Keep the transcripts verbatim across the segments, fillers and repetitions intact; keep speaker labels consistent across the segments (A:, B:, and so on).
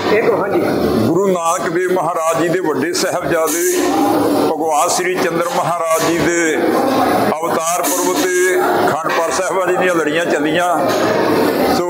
A: गुरु नानक देव महाराज जी के वड्डे साहिबजादे भगवान श्री चंद्र महाराज जी के अवतार पुरब ते अखंड पाठ साहिबां जी दी लड़ियां चलियां। सो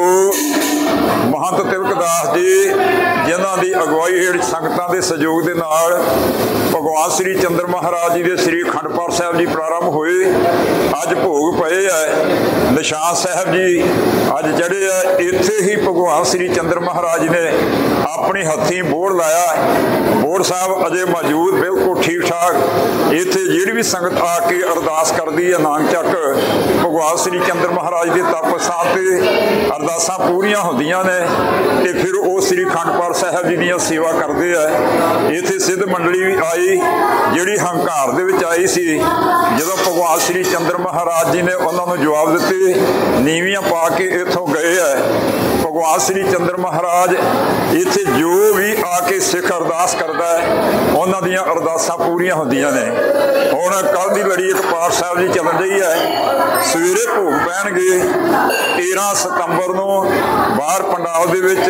A: महंत तिलकदास जी जिन्हां दी अगवाई हेठ संगतां दे सहयोग दे नाल भगवान श्री चंद्र महाराज जी के श्री अखंड पाठ साहिब जी प्रारंभ होए। अज भोग पए है निशान साहिब जी अज चढ़े है। इत्थे ही भगवान श्री चंद्र महाराज ने अपने हथी बोर्ड लाया। बोर्ड साहब अजे मौजूद बिल्कुल ठीक ठाक। इत्थे जिहड़ी भी संगत आके अरदास करती है नानक चक भगवान श्री चंद्र महाराज के तप स्थान से अरदासां पूरियां होंदियां ने ते फिर वो श्री अखंड पाठ साहिब जी दी सेवा करते हैं। इत्थे सिद्ध मंडली भी आई जिहड़ी हंकार दे विच आई सी। जदों भगवान श्री चंद्र महाराज जी ने उन्होंने जवाब दिते नीवियां पा के इत्थों गए है। भगवान श्री चंद्र महाराज इत्थे जो भी आके सिख अरदास करता है उन्हां दीयां अरदासां पूरियां होंदियां ने। हुण कल दी लड़ी एक पाठ साहिब जी चलन रही है। सवेरे भोग पैणगे तेरह सितंबर नूं बाहर पंडाल दे विच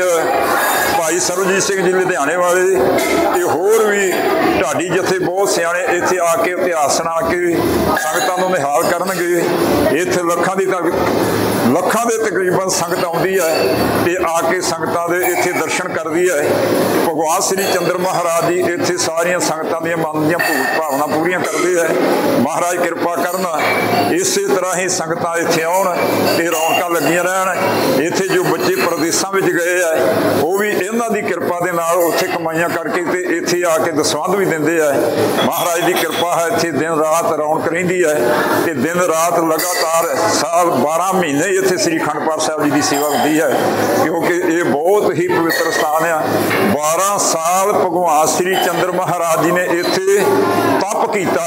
A: भाई सरबजीत सिंह जी लुधियाणे वाले ते होर भी ढाडी जथे बहुत सियाणे इत्थे आके इतिहास सुणा के संगतां नूं निहाल करनगे। इत्थे लखां दी लखां दे तकरीबन संगत आउंदी है ते आके संगतां दे इत्थे दर्शन करदी है। भगवान श्री चंद्र महाराज जी इत्थे सारियां संगतां दीयां मन दीयां भावना पूरियां करदे है। महाराज कृपा करन इस तरह ही संगतां इत्थे आउण ते रौनकां लगियां रहण। इत्थे जो बच्चे प्रदेशां विच गए है वो भी इन्हां दी कृपा दे नाल उत्थे कमाइयां करके ते इत्थे आके दसवंध भी दिंदे है। महाराज दी कृपा है इत्थे दिन रात रौनक रहिंदी है ते दिन रात लगातार साल बारह महीने इत्थे श्री अखंड पाठ साहिब जी की सेवा होती है क्योंकि ये बहुत ही पवित्र स्थान है। बारह साल भगवान श्री चंद्र महाराज जी ने इत्थे तप किया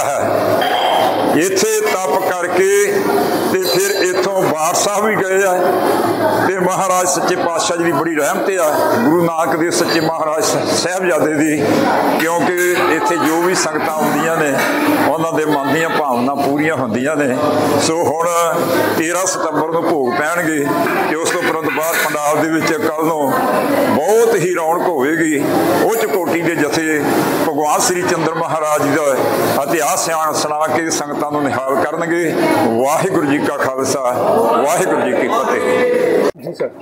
A: है। इत्थे तप करके ते फिर इत्थों बार साहब भी गए है ते महाराज सच्चे पातशाह जी की बड़ी रहमत है गुरु नानक देव सच्चे महाराज साहिबजादे दी क्योंकि इत्थे जो भी संगतां आउंदियां ने उन्हां दे मन दीयां भावना पूरियां होंदियां ने। सो हुण तेरह सितंबर नूं भोग पैणगे ते उस तो तुरंत बाद पंडाल दे विच कल नूं बहुत ही रौनक होवेगी। उच्च कोटि के जथे भगवान श्री चंद्र महाराज जी का इतिहास सुणा के संगतां नूं निहाल करनगे। वाहिगुरू जी का खालसा वाहिगुरू जी की फतेह।
B: जी सर,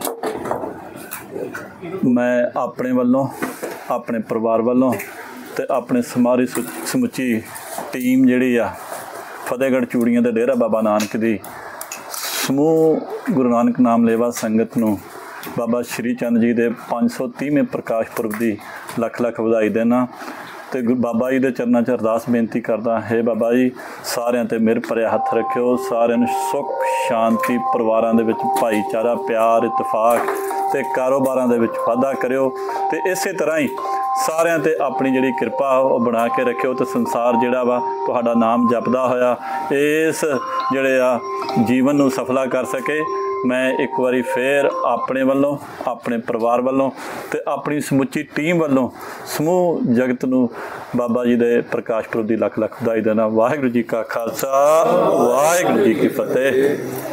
B: मैं अपने वालों अपने परिवार वालों ते अपने सारी समुची टीम जिहड़ी आ फतेहगढ़ चूड़ियां दे डेरा बाबा नानक दी समूह गुरु नानक नाम लेवा संगत नूं बाबा श्री चंद जी दे पाँच सौ तीवें प्रकाश पुरब दी लख लख वधाई देना ते बाबा जी दे चरनां च अरदास बेनती करदा है बाबा जी सारिਆਂ ते मेहर भरिया हथ रखियो। सारिਆਂ नूं सुख शांति परिवारां दे विच भाईचारा प्यार इतफाक ते कारोबारां दे विच वाधा करियो ते इसे तरह ही सारिਆਂ ते अपनी जिहड़ी किरपा वो बना के रखियो ते संसार जिहड़ा वा तुहाडा नाम जपदा होया इस जिहड़े आ जीवन नूं सफला कर सके। मैं एक बारी फिर अपने वालों अपने परिवार वालों ते अपनी समुची टीम वालों समूह जगत नूं बाबा जी दे प्रकाश पुरब दी लख लख बधाई देना। वाहिगुरू जी का खालसा वाहिगुरू जी की फतेह।